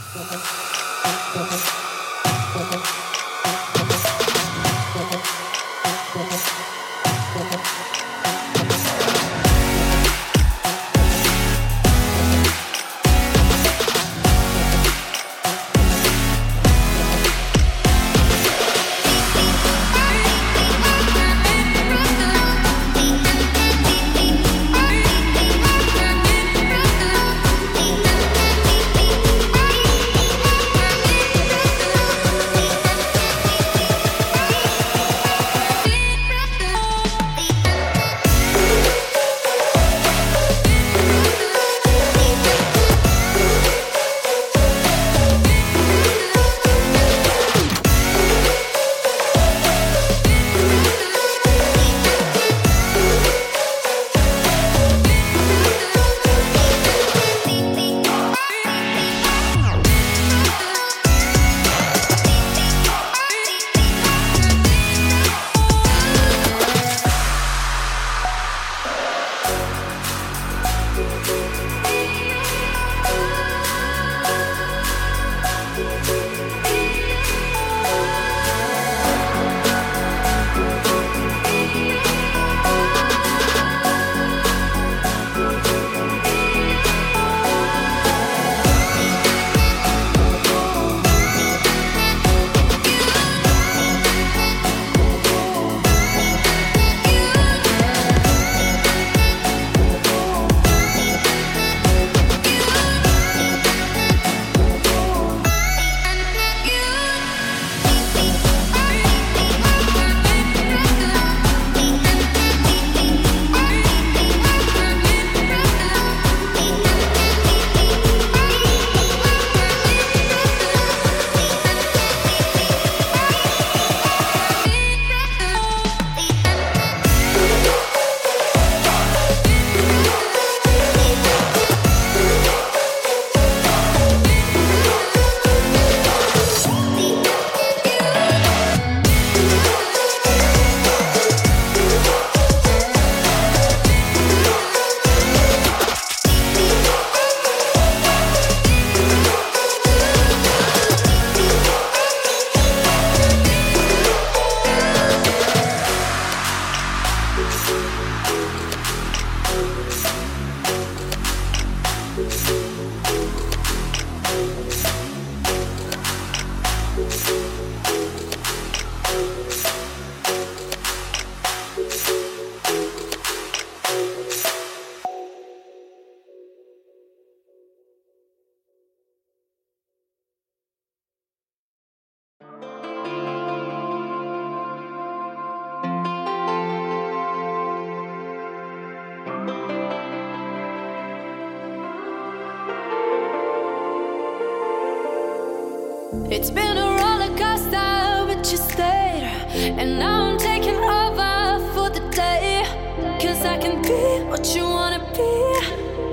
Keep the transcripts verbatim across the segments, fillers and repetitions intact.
It's been a roller coaster, but you stayed. And now I'm taking over for the day. Cause I can be what you wanna be.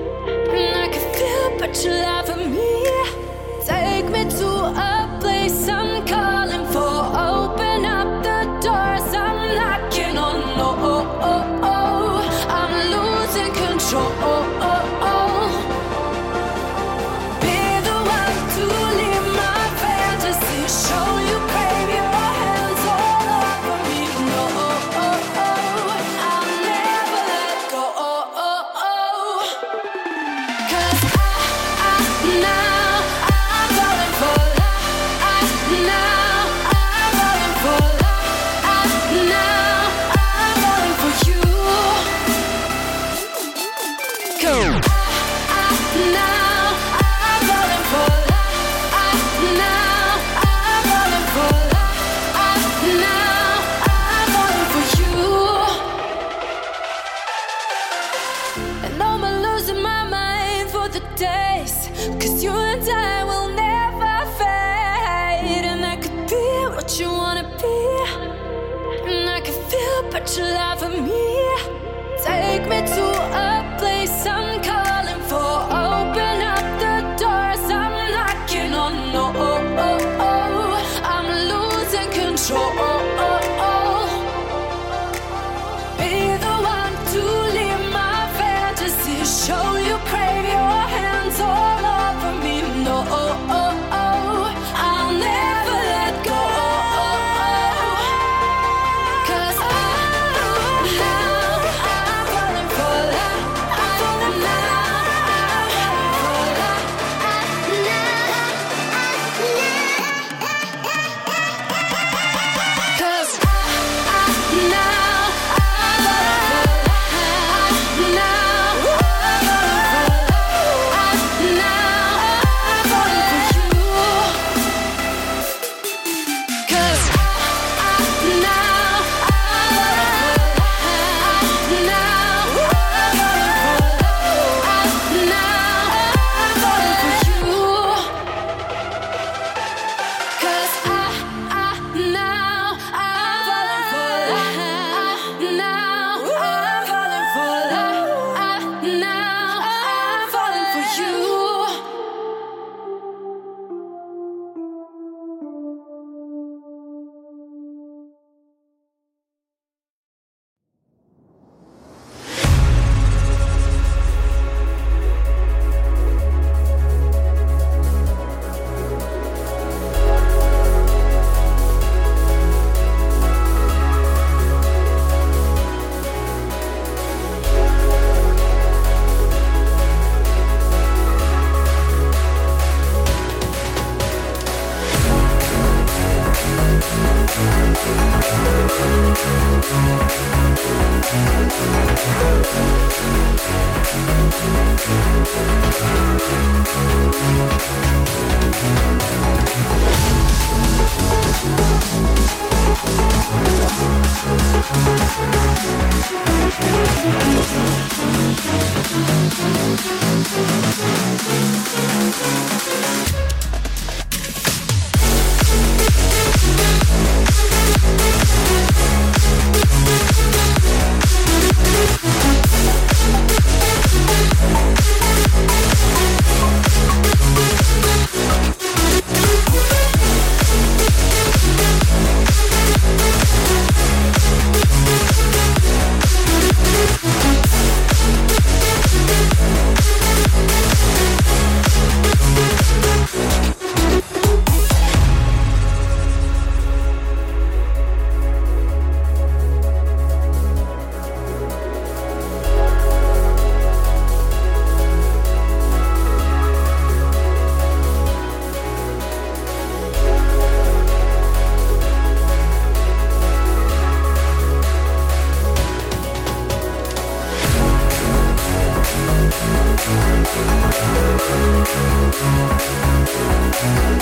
And I can feel but you lie for me. Take me to a place I'm calling for. Open up the doors I'm knocking on. Oh, oh, oh, oh. I'm losing control. Oh, oh, oh. Show you crave your hands all over me. No, oh, oh, oh. I'll never let go. Oh, oh, oh. Cause I, I, now I'm falling for love. I, now I'm falling for love. I, now I'm falling for you. Go. I, I, now I'm falling for love. I, now cause you and I will never fade. And I could be what you wanna be. And I can feel but you lie for me. Take me to a place I'm calling for. Open up the doors I'm knocking on. No, oh, oh, oh. I'm losing control. Oh, oh, oh. Be the one to leave my fantasy. Show you crave your hands all over me. No, oh, oh, oh.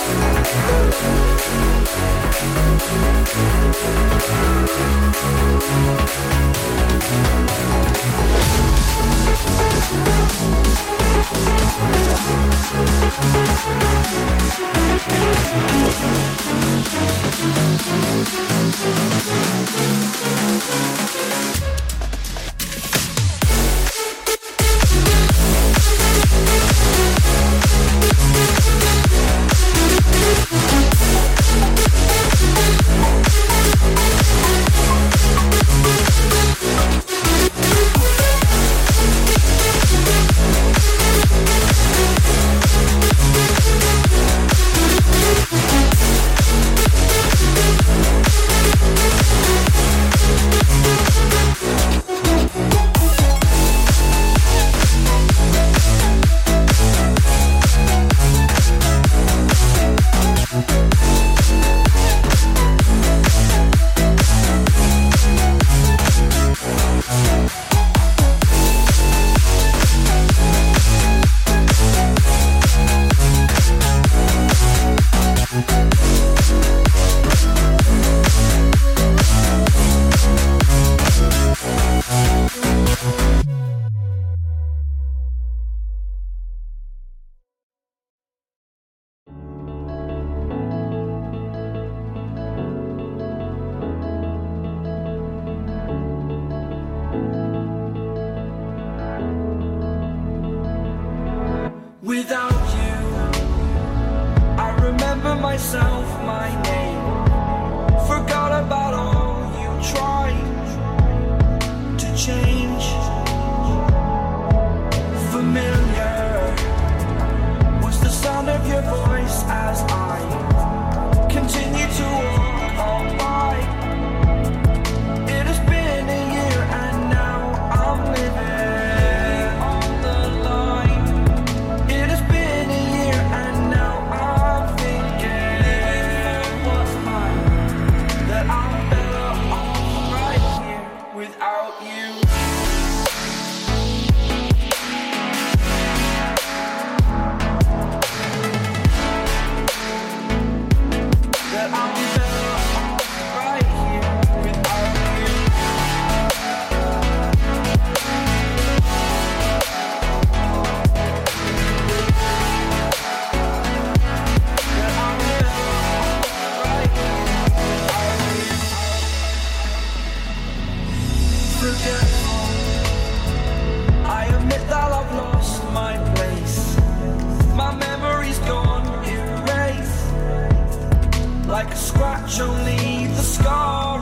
myself my name. Forgot about all you tried to change. Familiar was the sound of your voice as I continue to walk on by. It has been a year and now I'm living on the line. It has been a year and now I'm thinking what's mine, that I'm better off right here without you. That I'm better off right here without you. That I'm better off right here without you. Forgetful, I admit that I've lost my place. My memory's gone erased. Like a scratch, only the scar